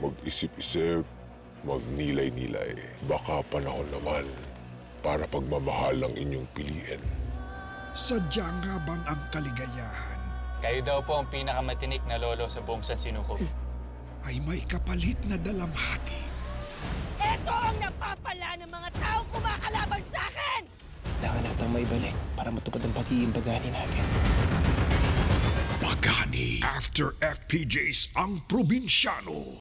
mag-isip-isip, magnilay-nilay. Baka panahon naman para pagmamahal ang inyong piliin. Sadya nga bang ang kaligayahan Kayo daw po ang pinakamatinik na lolo sa buong San Sinuko. ay may kapalit na dalamhati? Ito ang napapala ng mga taong kumakalaban sa akin! Kailangan natin maibalik para matupad ang pag-iimbagani natin. Pagani. After FPJs ang probinsyano.